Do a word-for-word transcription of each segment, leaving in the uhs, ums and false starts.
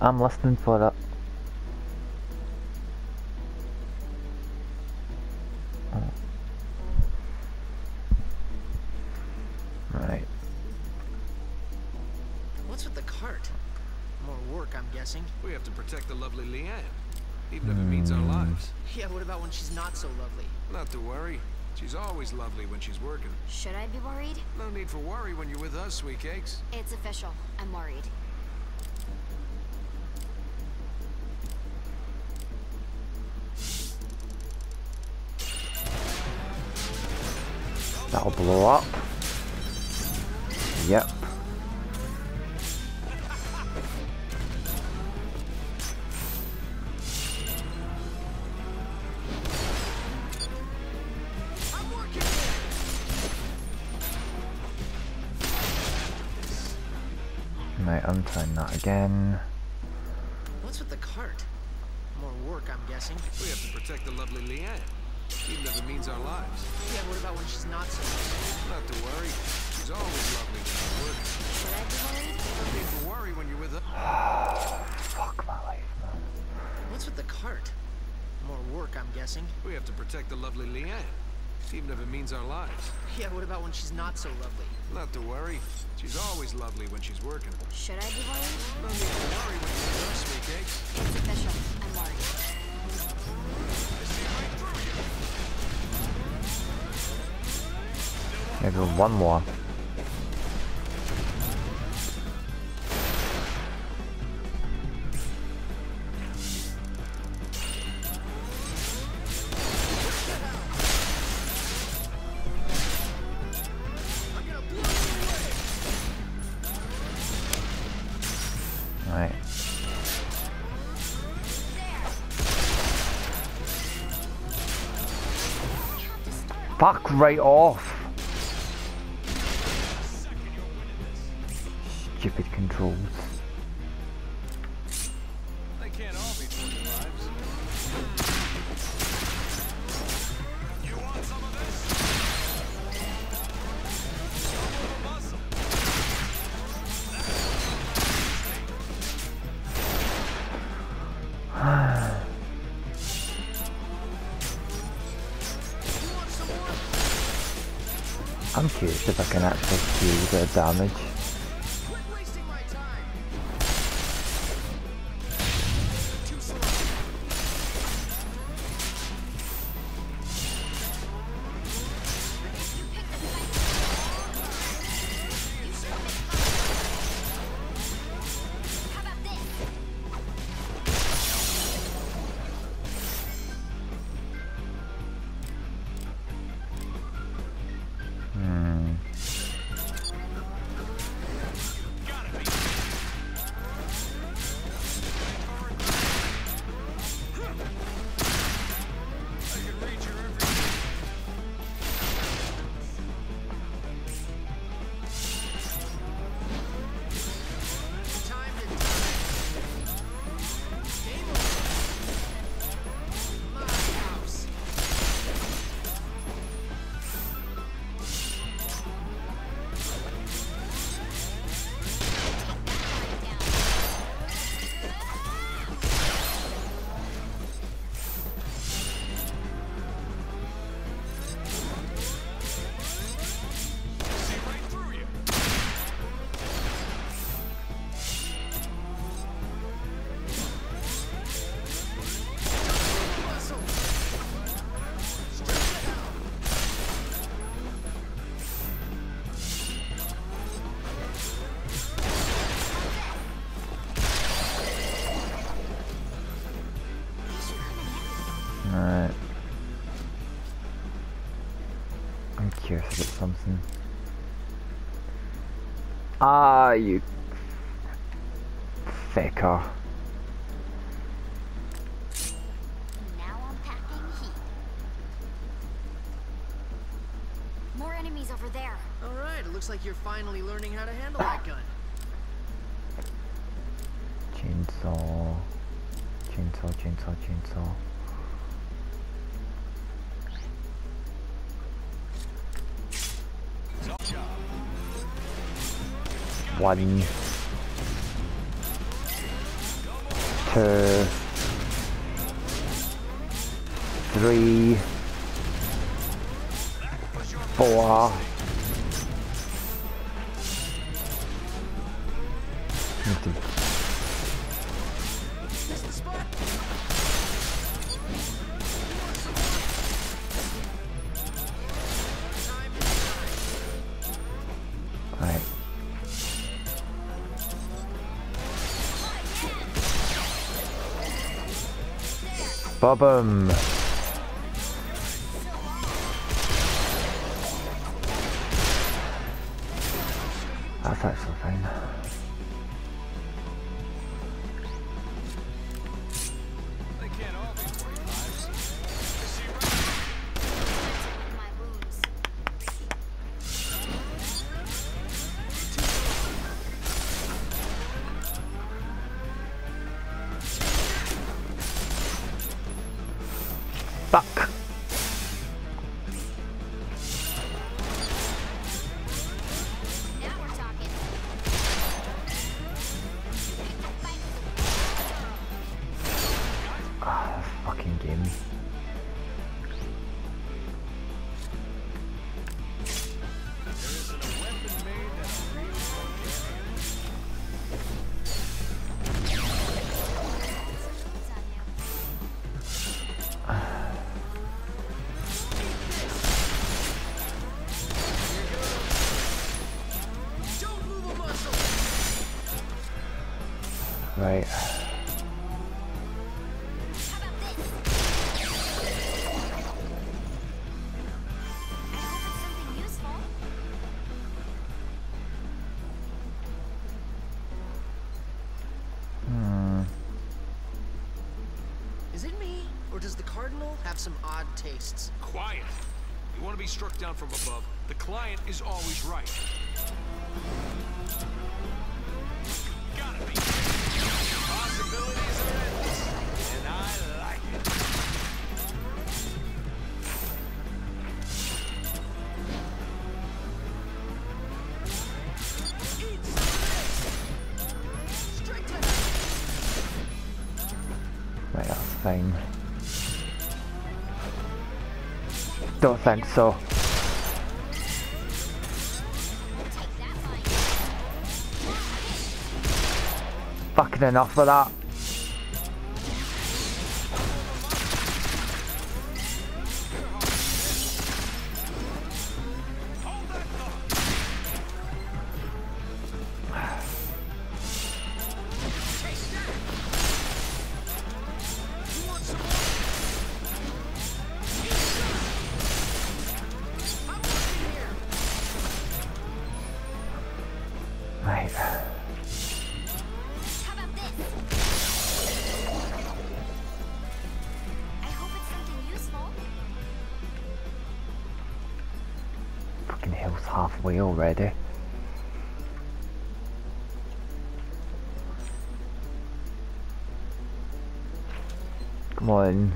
I'm listening for it. Oh. Right. What's with the cart? More work, I'm guessing. We have to protect the lovely Leanne, even if it means our lives. Yeah, what about when she's not so lovely? Not to worry. She's always lovely when she's working. Should I be worried? No need for worry when you're with us, sweet cakes. It's official. I'm worried. That'll blow up. Yep. Right, I'm trying that again. What's with the cart? More work, I'm guessing. We have to protect the lovely Leanne, even if it means our lives. Yeah, what about when she's not so lovely? Not to worry. She's always lovely when she's working. Should I be worried? No need for worry when you're with us. Fuck my life, man. What's with the cart? More work, I'm guessing. We have to protect the lovely Leanne, even if it means our lives. Yeah, what about when she's not so lovely? Not to worry. She's always lovely when she's working. Should I be worried? No need to worry when you're with us, sweet cakes. It's official. I'm worried. Maybe one more. Right. Fuck right off. Stupid controls. They can't all be twenty-fives. You want some of this? Show them the muscle. I'm curious if I can actually do a bit of damage. Quit wasting my time! Too slow. How about this? Hmm. Time to die. Game over. My house. See right through you. Muscle. Stretch it out. Alright. I'm curious about something. Ah, you thicker. Now I'm packing heat. More enemies over there. All right, it looks like you're finally learning how to handle that gun. Chainsaw. Chainsaw, chainsaw, chainsaw. One. two, three, four. Need to- Right. Bob 'em. That's actually fine. They can't all be forty-fives. My wounds. Fuck. Now we're talking. Ah, this fucking game. Don't move a muscle. Right. Something useful. Hmm. Is it me, or does the Cardinal have some odd tastes? Quiet. You want to be struck down from above. The client is always right. Gotta be. Possibilities are endless, and I like it. Straight to Right, that's fine. Don't think so. Take that line. Fucking enough of that. Hold that thought. taste that. You want some more? I'm working here. Right. How about this? I hope it's something useful. Fucking hell's halfway already. Come on.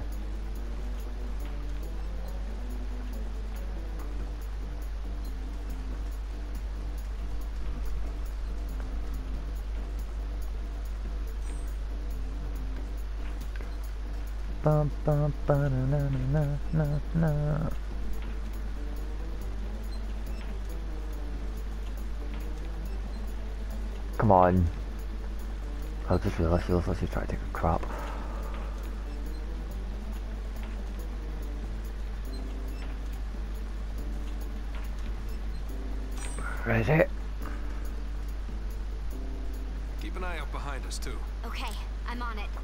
Bum, bum, ba, na, na, na, na, na. Come on. I just realised she was actually trying to take a crap. Ready? Keep an eye out behind us, too. Okay, I'm on it.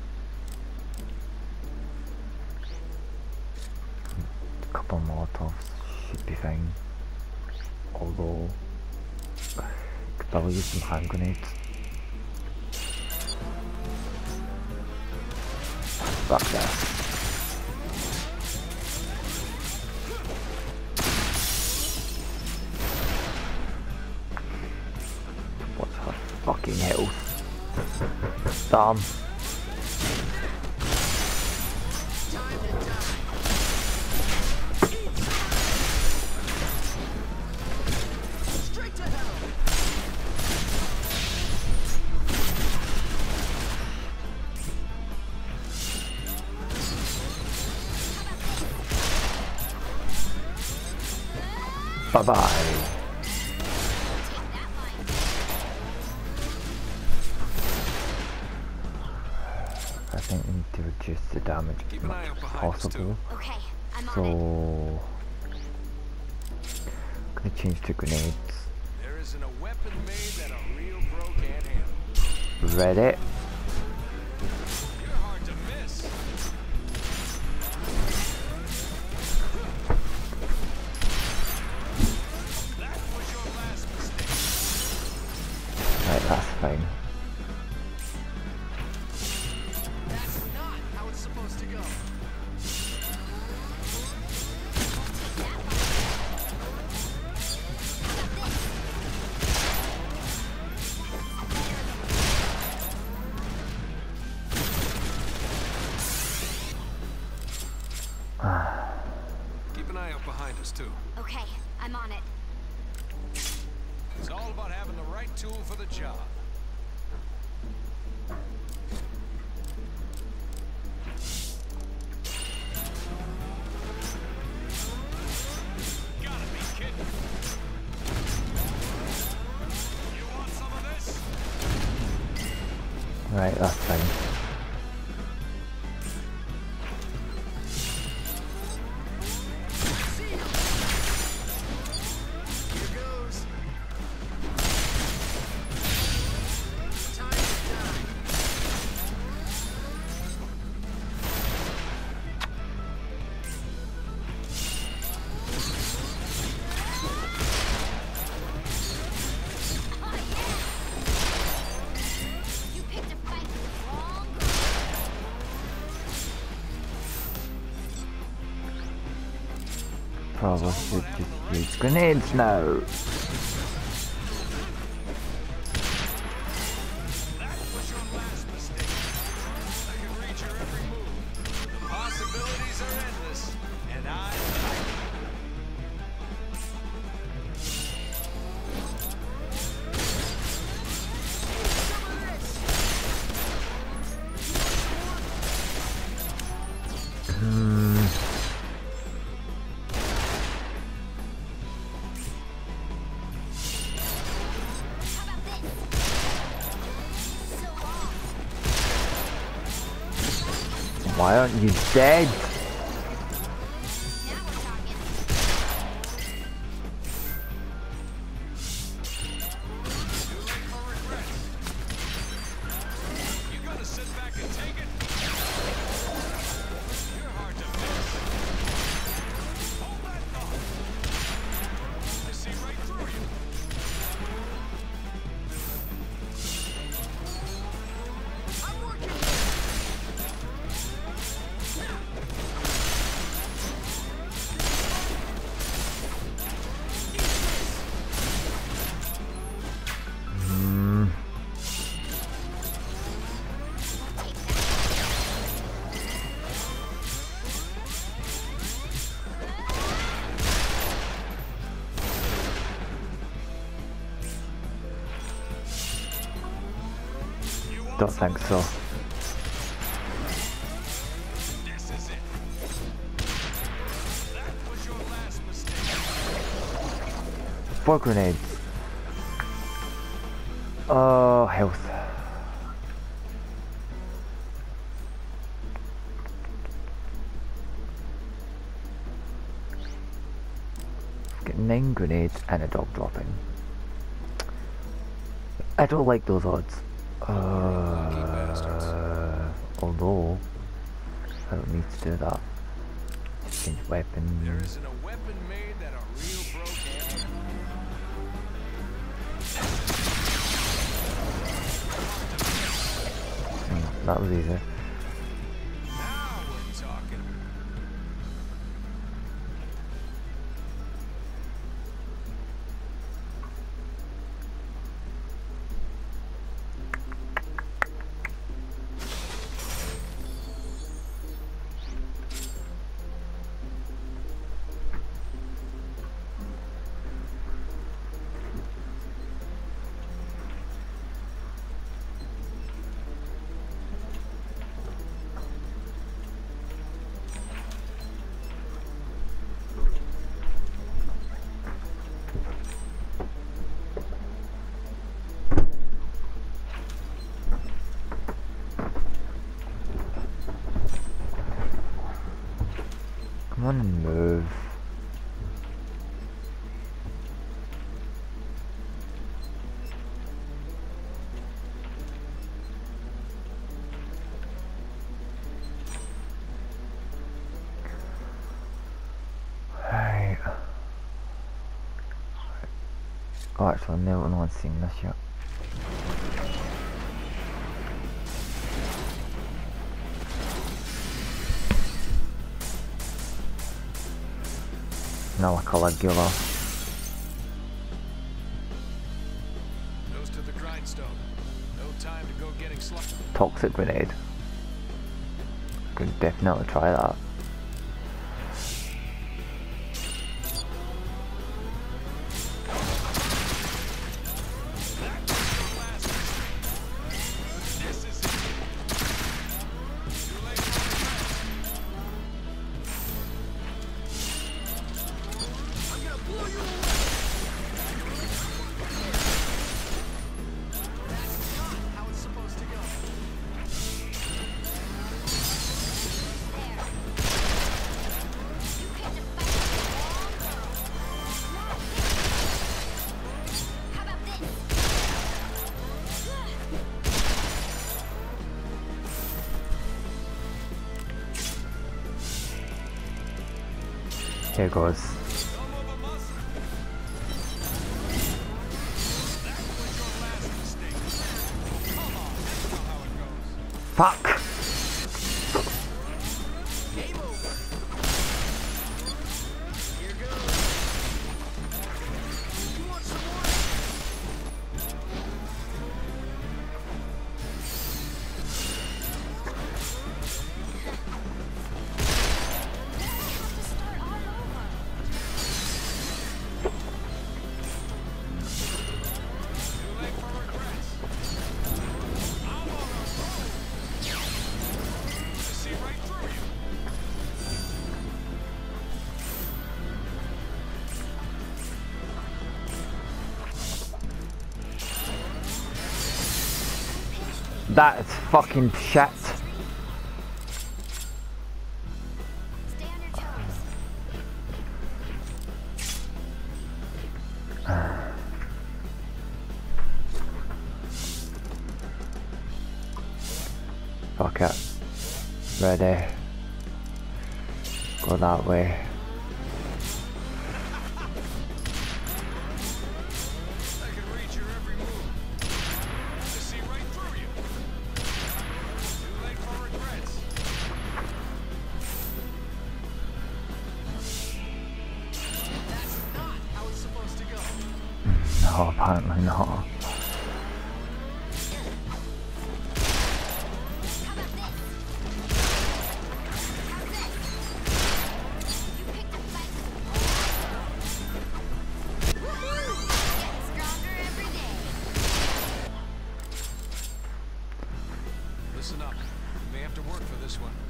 A couple of Molotovs should be fine. Although, could probably use some hand grenades. Fuck that. What's her fucking health? Damn. Time to die. Straight to hell. Bye bye. I think we need to reduce the damage as Keep an much eye out as behind us, possible. Okay, I'm on it. So, gonna change to grenades. There isn't a weapon made that a real pro can't handle. Ready? You're hard to miss. That was your last mistake. Right, that's fine. That's not how it's supposed to go. Keep an eye out behind us, too. Okay, I'm on it. It's all about having the right tool for the job. Gotta be kidding. You want some of this? Right, that's fine. Here goes. Time to die. Oh yeah! You picked a fight with the wrong Probably should just use grenades now. That was your last mistake. I can read your every move. The possibilities are endless, and I like it. Hmm. How about this? So long. Why aren't you dead? Now we're talking. Too late for regrets. You gonna sit back and take it? You're hard to miss. Hold that thought. I see right through you. I'm working. Hmm. You want Don't some think of so. this? This is it. That was your last mistake. Four grenades. Oh, health. Get nine grenades and a dog dropping. I don't like those odds. Uh, although, I don't need to do that. Just change weapon. There isn't a weapon made that a real pro can't handle. Hmm, that was easy. Now we're talking. Come on and move. Right. Oh, actually, no one's seen this yet. Not like a Caligula. Nose to the grindstone. No time to go getting sloppy. Toxic grenade. Could definitely try that. Here goes. Fuck! Game over. Here goes. You want some more? That's fucking shit. Stay on your toes. Fuck it. Ready. Go that way. I can read your every move. I see right through you. Too late for regrets. That's not how it's supposed to go. No, apparently not. How about this? How's this? You picked a fight. Woohoo! Getting stronger every day. Listen up. You may have to work for this one.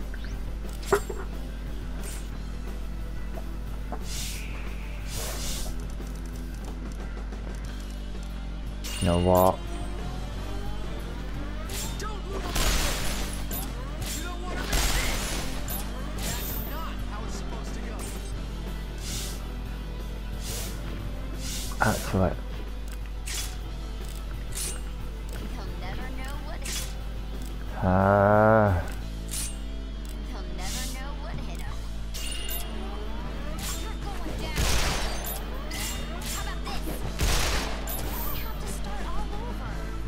You know what? Don't move. You don't want to miss this. That's not how it's supposed to go. Actually, He'll never know what hit him. uh, He'll never know what hit him. You're going down. How about this? We have to start all over.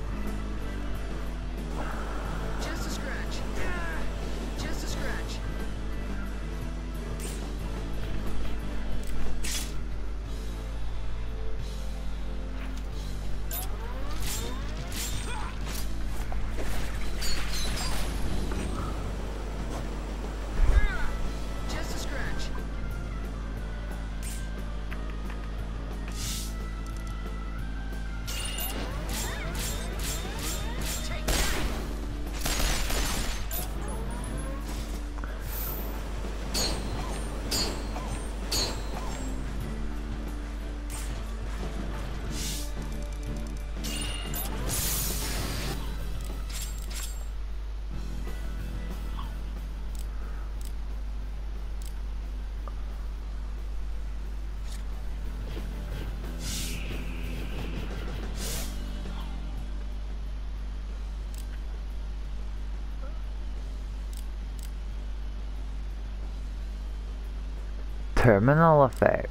Just a scratch. Yeah, just a scratch. terminal effect.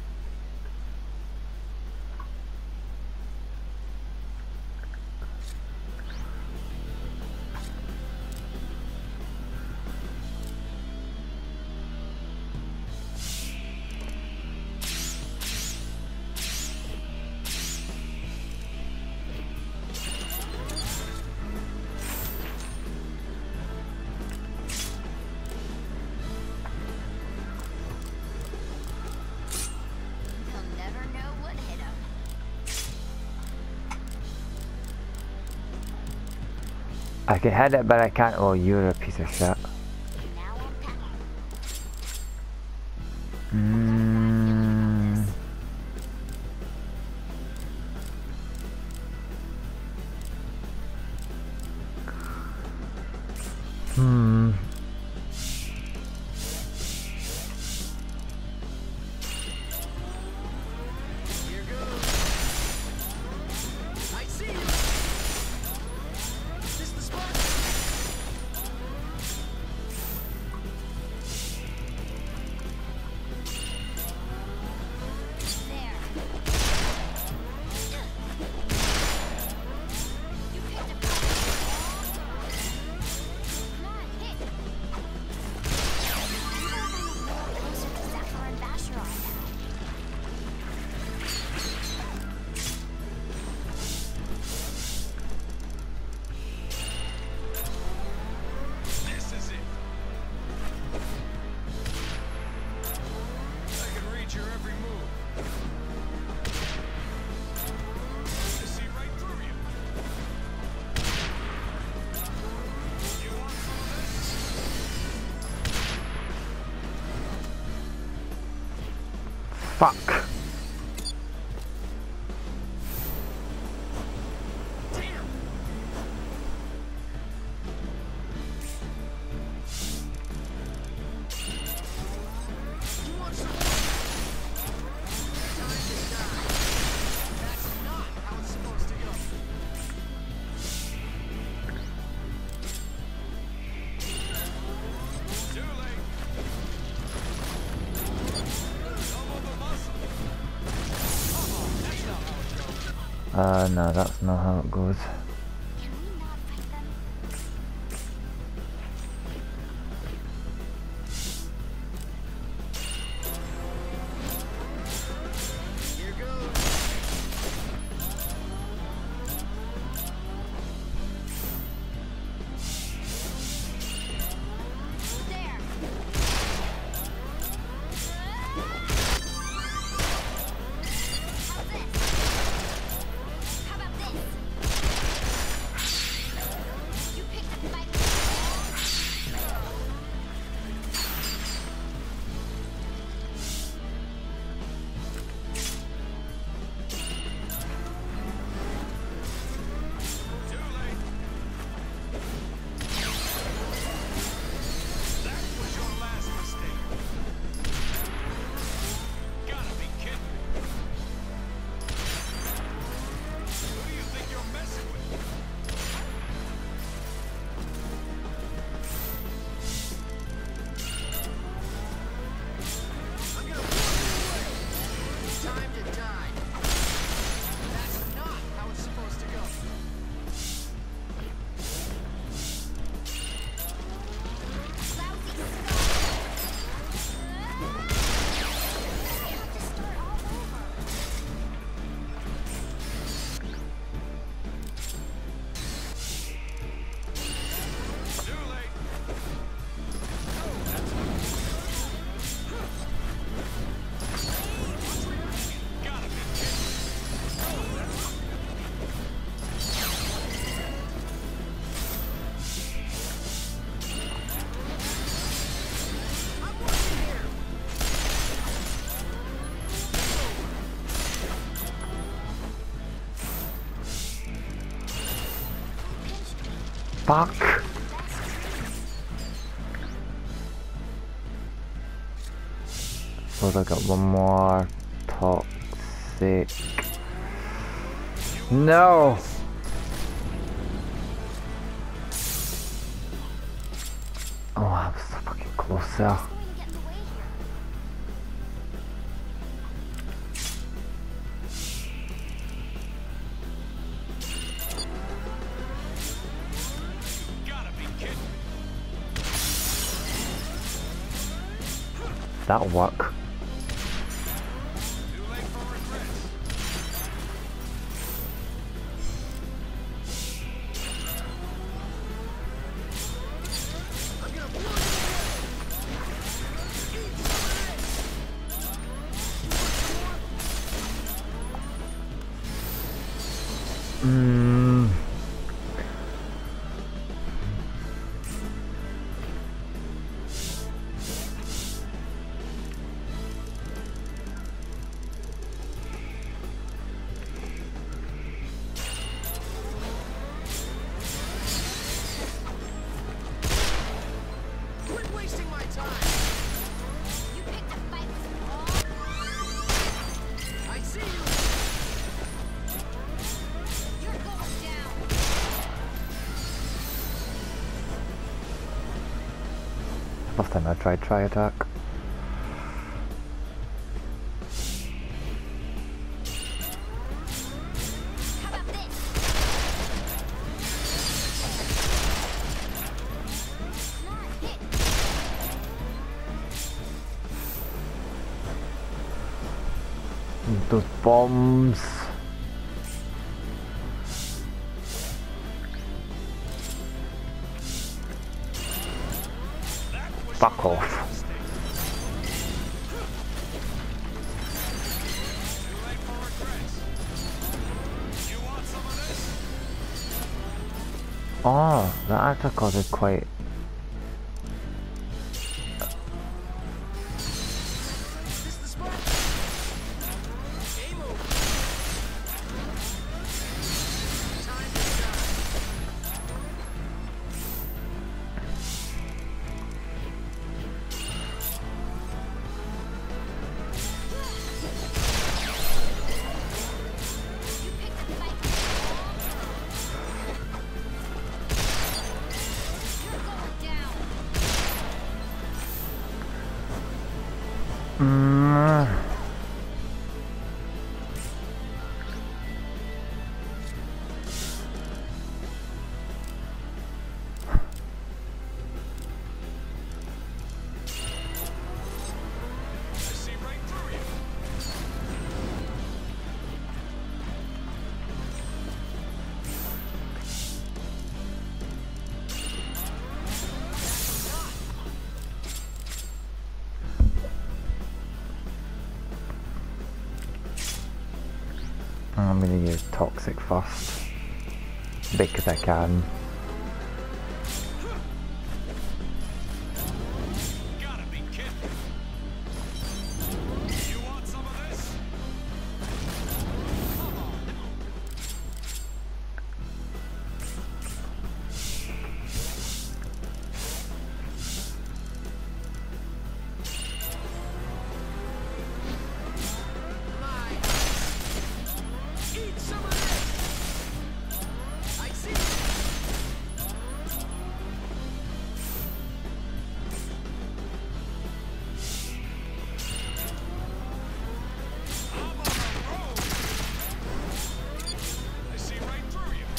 He'll never know what hit him. I can hit it, but I can't. Oh, you're a piece of shit. Now on pack. Mm. Hmm. Here goes. I see you. Is this the spot? There. You picked a fight. Come on, hit. You know I'm more closer to Zephyr and Basharon now. This is it. I can read your every move. I see right through you. You want some of this? Fuck. Damn. You want some more? Time to die. That's not how it's supposed to go. Too late. Double the muscle. Uh-oh, that's not how it goes. Uh, no, that's not how it goes. Can we not fight them? Here goes. There. How's this? How about this? You picked a fight. Too late. That was your last mistake. Gotta be kidding me. Who do you think you're messing with? I'm gonna blow you away. Time to die. That's not how it's supposed to go. Lousy skull. We have to start all over. Too late. Gotta be kidding me. I'm working here. Fuck. So I got one more toxic. No. Oh, I was so fucking close there. What's going to get in the way here? That'll work. Too late for regrets. I'm gonna blow you away. Eat some of this. Mm. Quit wasting my time. You picked a fight with Paul? I see you. You're going down. Last time I tried try attack. How about this? Not hit. Those bombs. That was Fuck your off. last mistake. Too late for regrets. You want some of this? Oh, that actually causes quite. Is this the spot? Game over. Time to die. You picked a fight with Paul? You're going down. Mm. I see right through you. I'm gonna use toxic first because I can. Gotta be kidding. You want some of this? Come on. Mine. Eat some of this. I see you. I'm on a roll. I see right through you.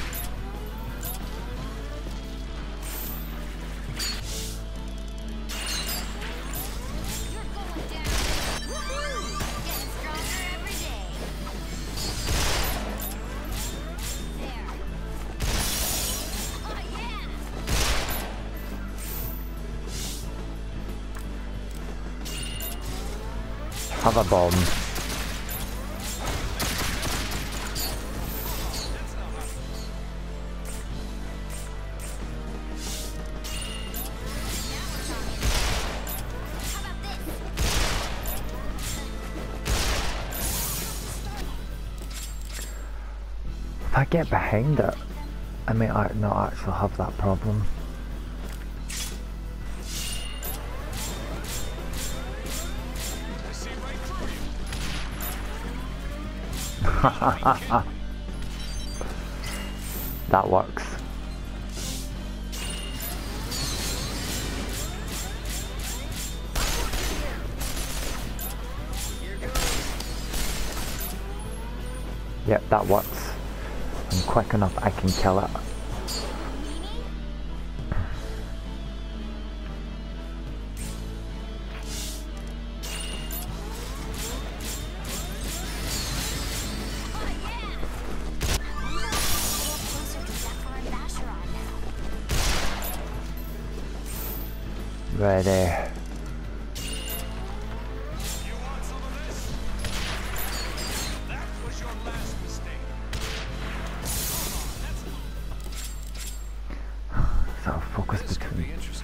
You're going down. Woohoo! Getting stronger every day. There. Oh yeah! Have a bomb. That's not how. Now we're talking. How about this? If I get behind it, I may act- not actually have that problem. I see right through you. That works. Here goes. Yep, that works. I'm quick enough, I can kill it. Meanie? Ready. You want some of this? That was your last mistake. Come on, let's Sort of focus This could be between. interesting.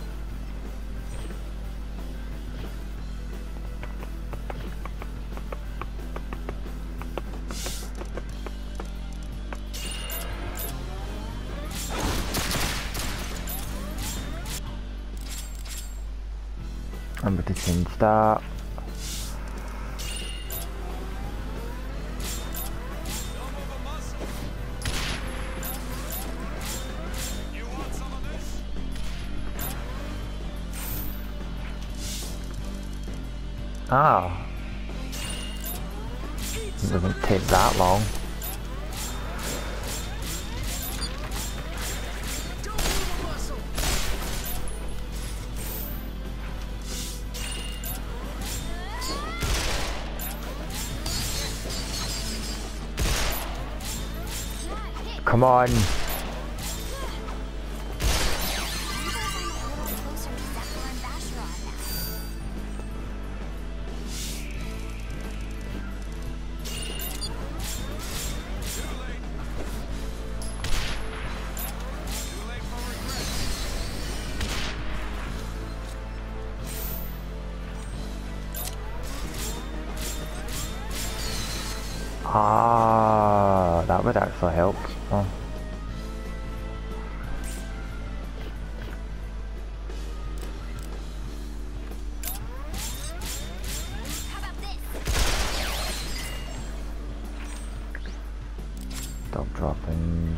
I'm going to change that. Don't move a muscle. You want some of this? Ah. It doesn't take that long. Don't move a muscle. Come on. You guys are a little closer to Zephyr and Vacheron now. Too late. Too late for regret. Ah, that would actually help. Oh. How about this? Stop dropping.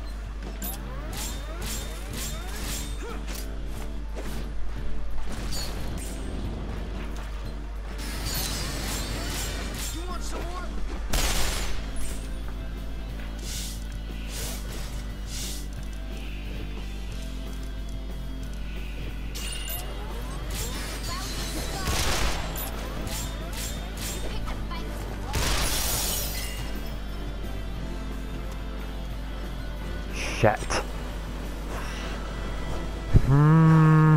You want some more? Shit. Hmm.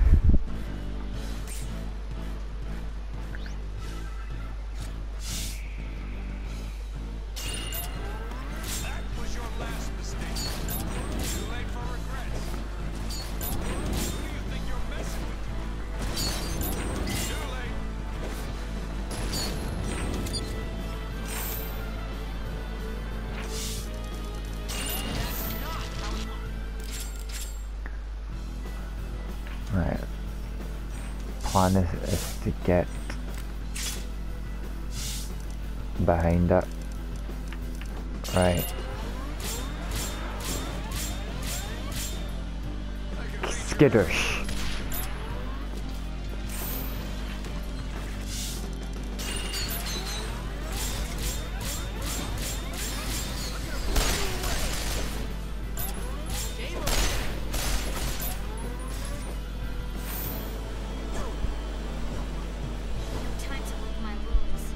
That was your last mistake. Too late for regret. Who do you think you're messing with? Too late. Right. Plan is, is to get behind it. Right. Skittish. Game over. No time to lick my wounds.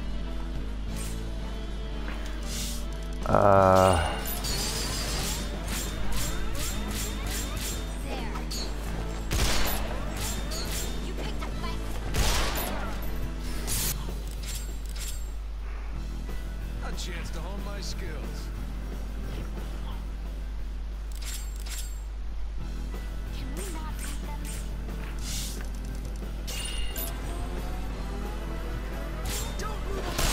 Uh. There. You picked a fight. A chance to hone my skills. Can we not beat them? Don't move a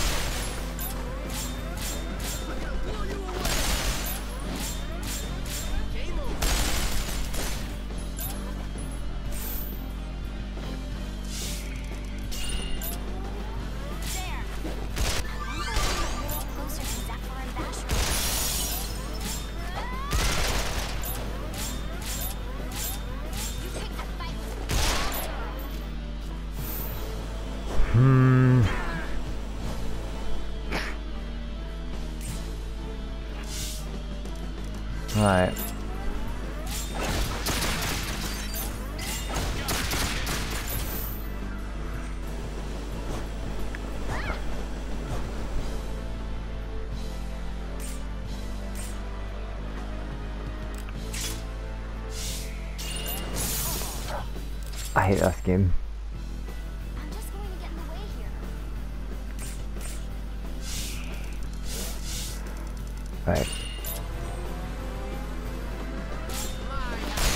muscle. I'm gonna blow you away. Game over. There. I wonder if I'm a little closer to Zephyr and Vacheron. You picked a fight. Hmm. Right. I hate this game. I'm just going to get in the way here. Right. My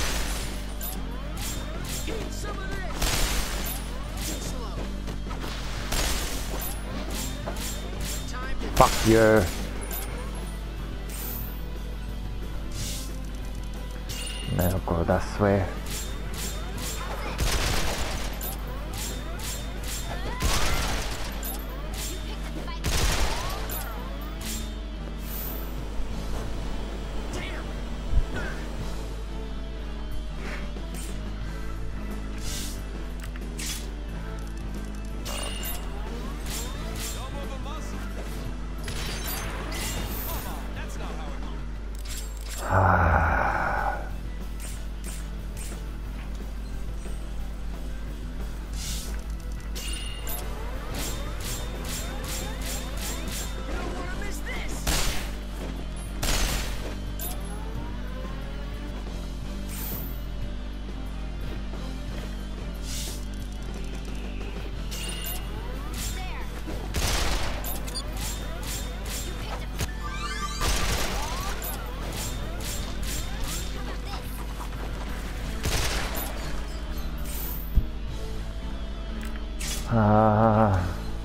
Eat some of this. Too slow. Time to Fuck you. Now I'll go this way. Don't move a muscle. Come on, that's not how it goes. Ah. You don't want to miss this. Ah.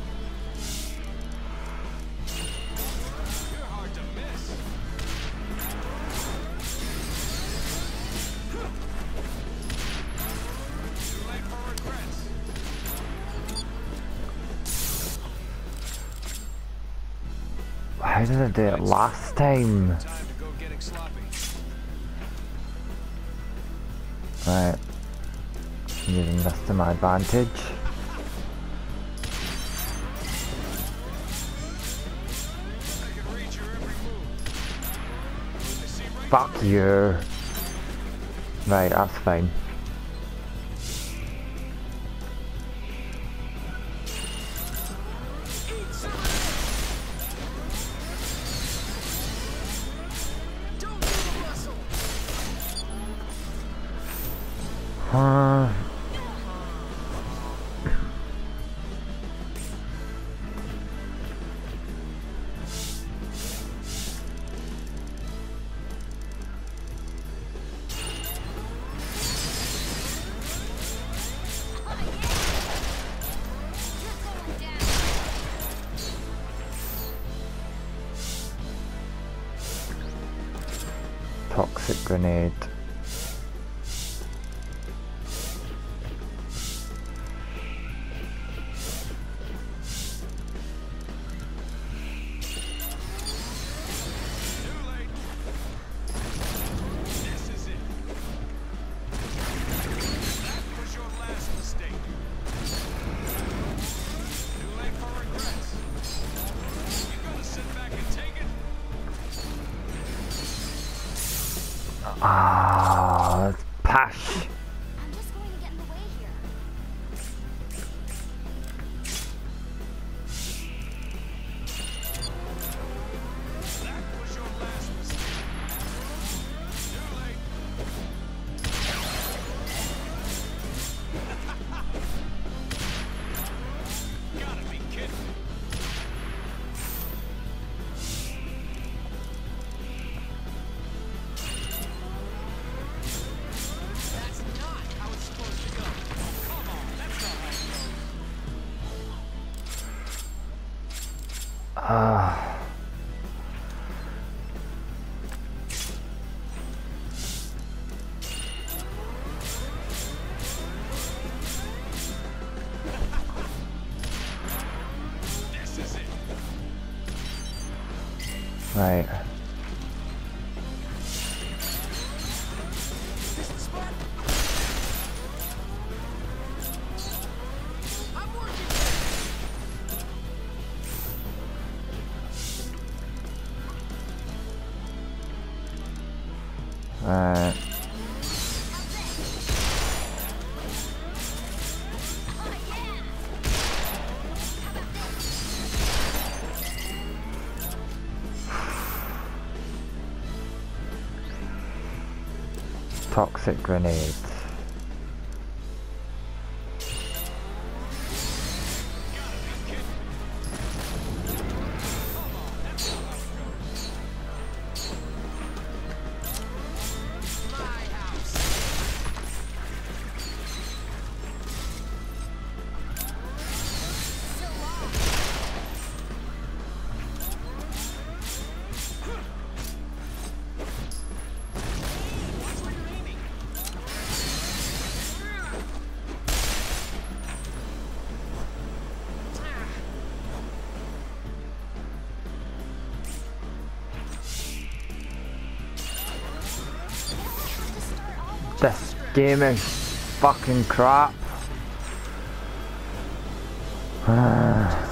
You're hard to miss. Too late for regrets. How did I do it last time? Time to go getting sloppy. Right. Using this to my advantage. I can read your every move. I see right Fuck you. Right, that's fine. Eat some of this. Don't move a muscle. Uh, toxic grenade. Too late. This is it. That was your last mistake. Too late for regrets. You gonna sit back and take it? Ah, pash. I'm just going to get in the way here. That was your last mistake. Too late. Gotta be kidding me. That's not how it's supposed to go. Come on, that's not how it goes. Ah. This is it. Right. This the spot. I'm working. Right. Toxic grenade. This game is fucking crap. Ah.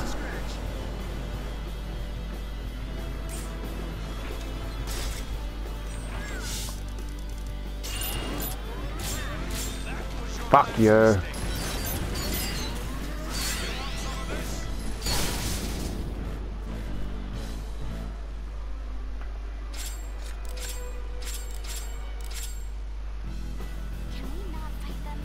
Fuck you. Can we not fight them?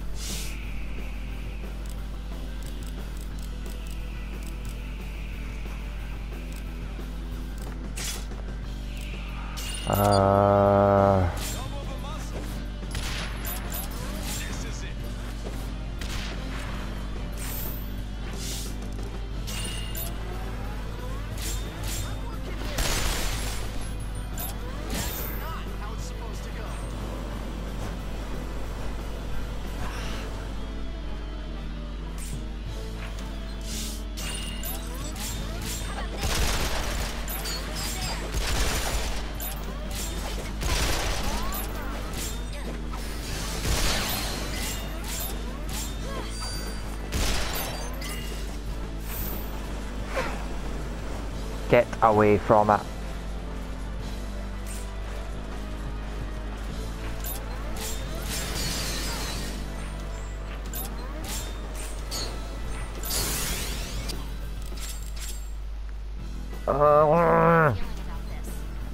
Uh, Don't move a muscle. This is it. That's not how it's supposed to go. get away from it. Uh, Feeling about this.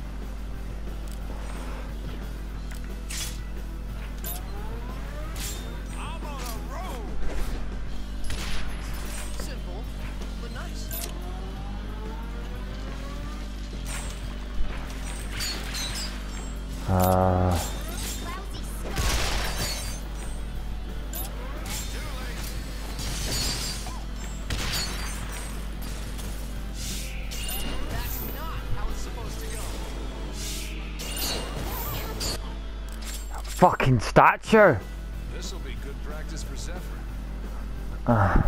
I'm on a roll. Simple, but nice. uh, Lousy skull. That's not how it's supposed to go. fucking statue. This will be good practice for Zephyr. Uh,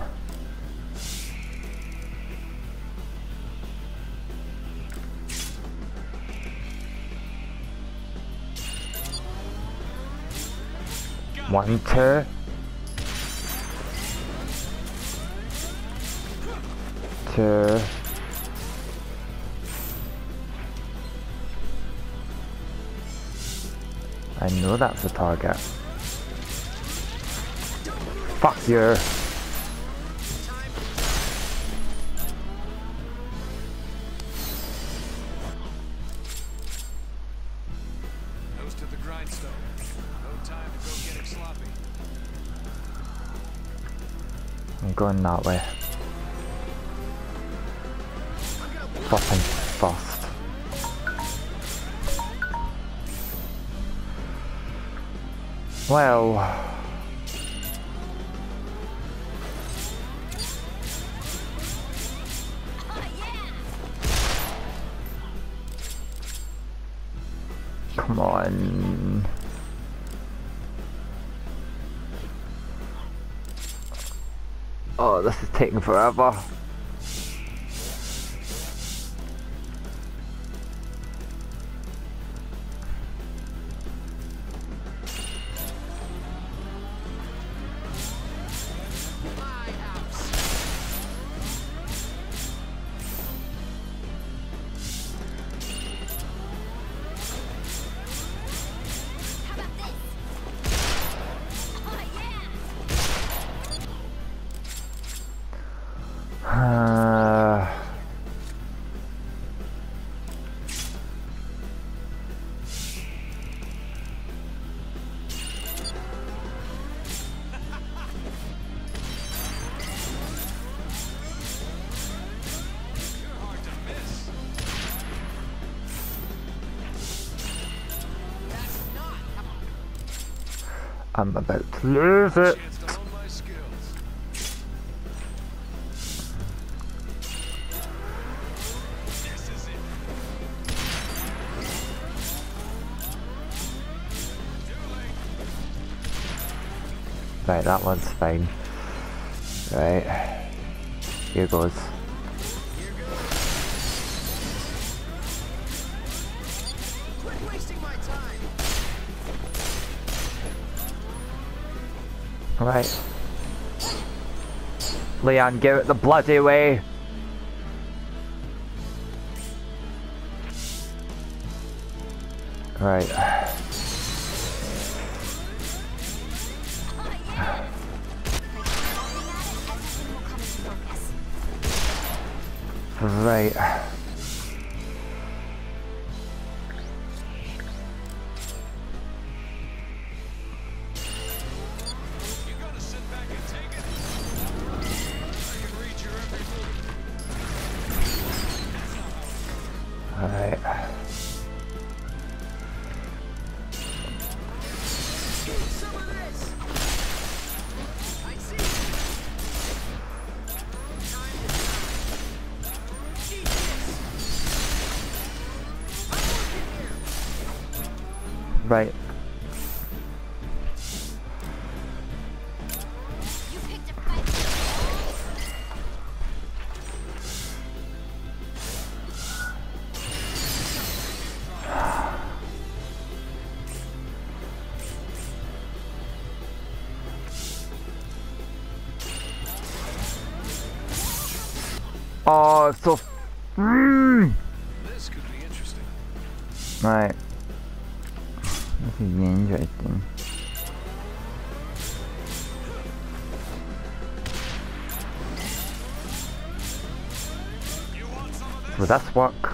one, two. Two. I know that's a target. Fuck you. Nose to the grindstone. No time to go getting sloppy. I'm going that way. Fucking fast. Well. Oh yeah! Come on. Oh, this is taking forever. My house. How about this? Oh yeah! Uh, You're hard to miss. That's not how. I'm about to lose it. Chance to hone my skills. This is it. Too late. Right, that one's fine. Right. Here goes. Here goes. Quit wasting my time. Right. Leon, give it the bloody way. Right. Right. You gotta sit back and take it. I can read your every move. Alright. Some of this. I see. Time to die. Eat this. I'm working here. Right. You picked a fight. Oh, so. Mm. This could be interesting. Right. This is interesting. You want some of this? Will that work?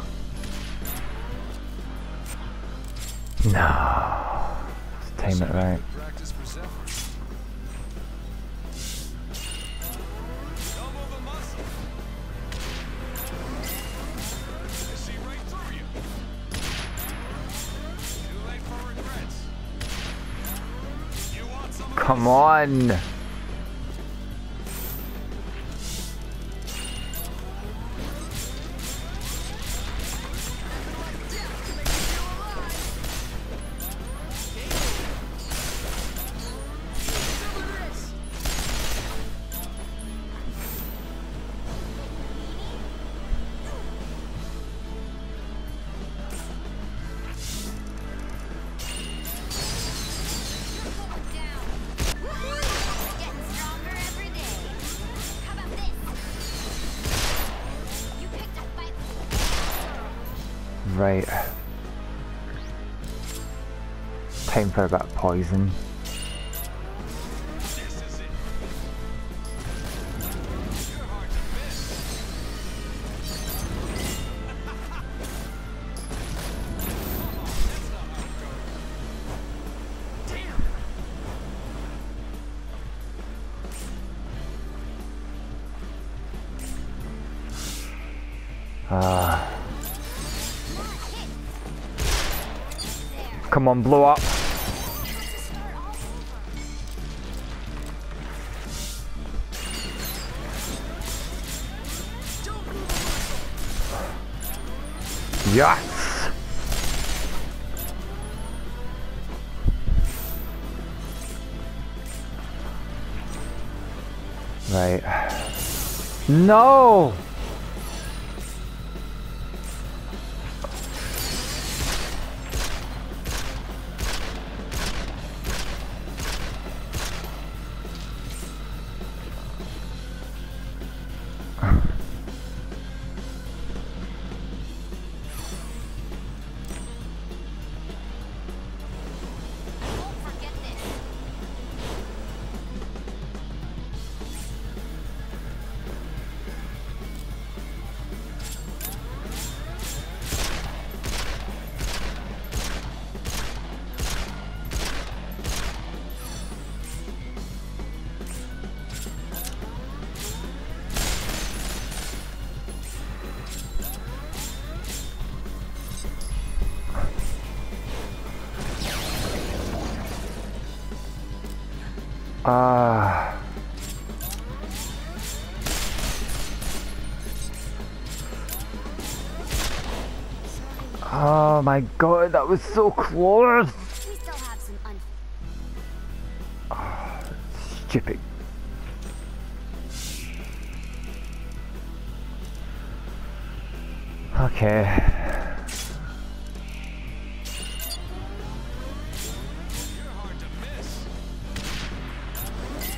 No. Let's time it right. Practice for Zephyr. Don't move a muscle. I see right through you. Too late for regrets. You want some of Come this? on. Getting stronger every day. How about this? You picked a fight. Right. Time for a bit of poison. This is it. You're hard to miss. Come on, that's not how it goes. Damn. Ah. Come on, blow up. Yes. Right. No. Won't forget this. Ah. Oh my god, that was so close. We still have some un. Stupid. Okay. You're hard to miss.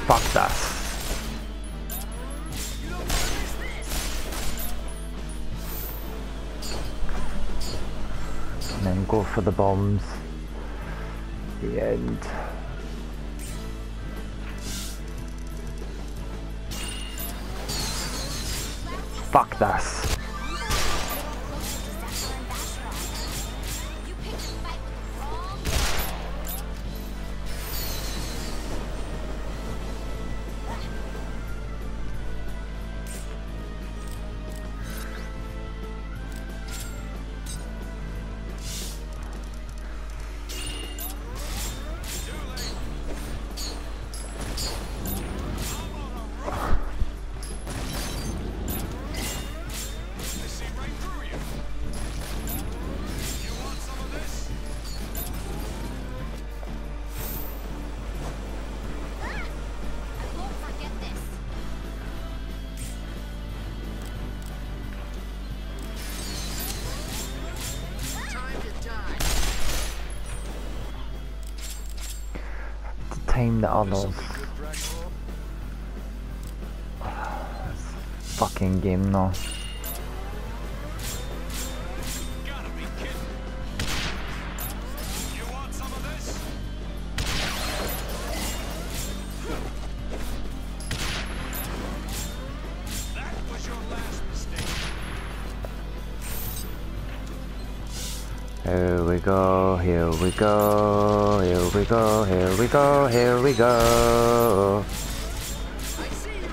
Fuck that. You don't want to miss this. And then go for the bombs. The end. Fuck this. You picked a fight with the wrong guy. I see right through you. You want some of this? Ah! I won't forget this. Time to die. To tame the others. Good Dracula. Fucking game now. Gotta be kidding. You want some of this? That was your last mistake. Here we go, here we go, here we go, here we go, here we go. I see you.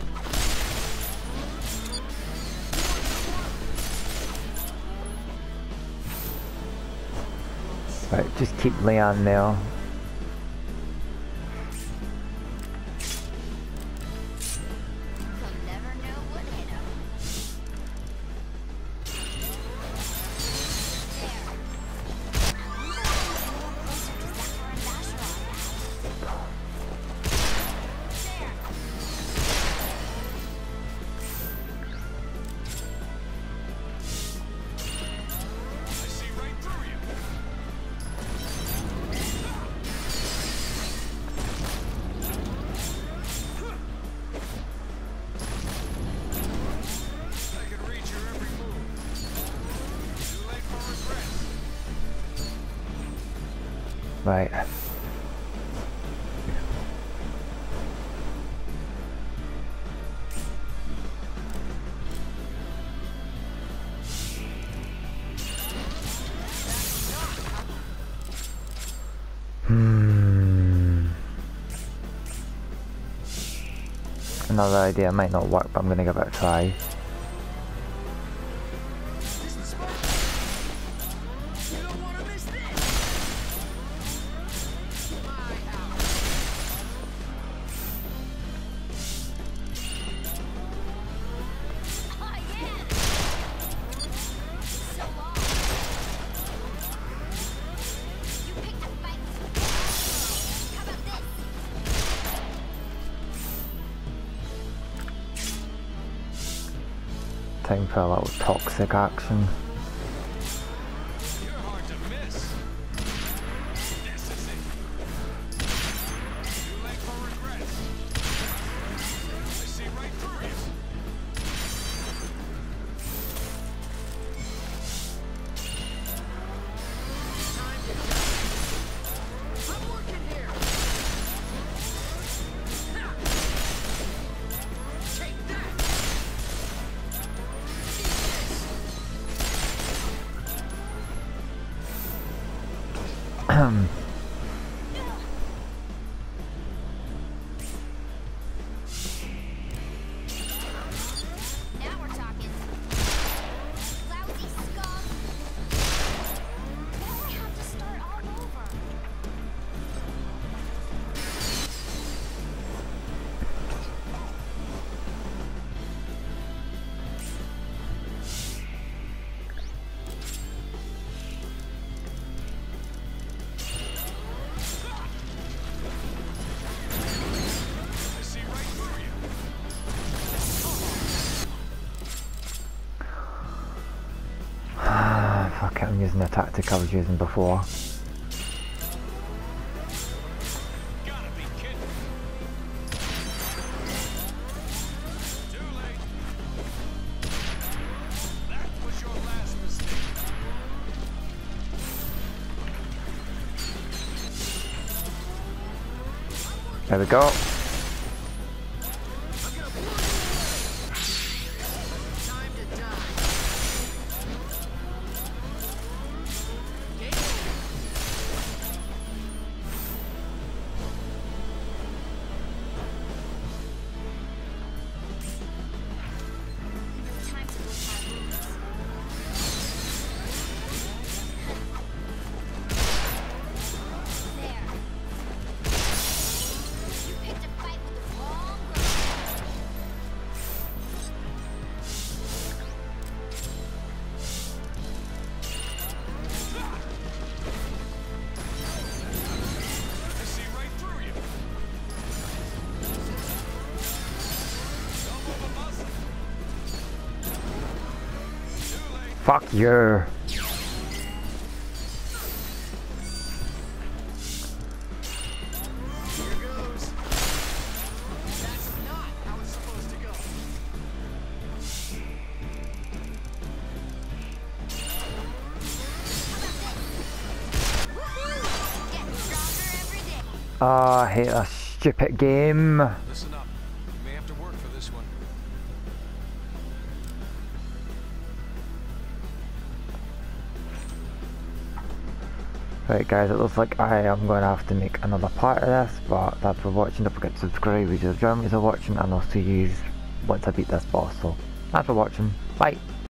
Right, just keep Leanne there. You'll never know what hit him. I see right through you. I can read your every move. Too late for regrets. Right. Hmm. Another idea might not work, but I'm gonna give it a try. This is smart. You don't want to miss this. My house. Oh yeah! So long. You picked a fight with the wrong guy. How about this? Time for a little toxic action. You're hard to miss. This is it. Too late for regrets. I see right through you. Time to die. I'm working here. Ha! Take that. Now we're talking. Lousy scum. Now I have to start all over. I see right through you. Fuck it, I'm using the tactic I was using before. Gotta be kidding. There we go. Time to die. Game Time to lick my wounds. There. You picked a fight with the wrong girl. I see right through you. Don't move a muscle. Too late. Fuck you. Here goes. That's not how it's supposed to go. Woohoo! Getting stronger every day. Ah, I hate a stupid game. Listen up. You may have to work for this one. Right guys, it looks like I am going to have to make another part of this, but thanks for watching. Don't forget to subscribe if you enjoyed me for watching, and I'll see you once I beat this boss. So, thanks for watching. Bye.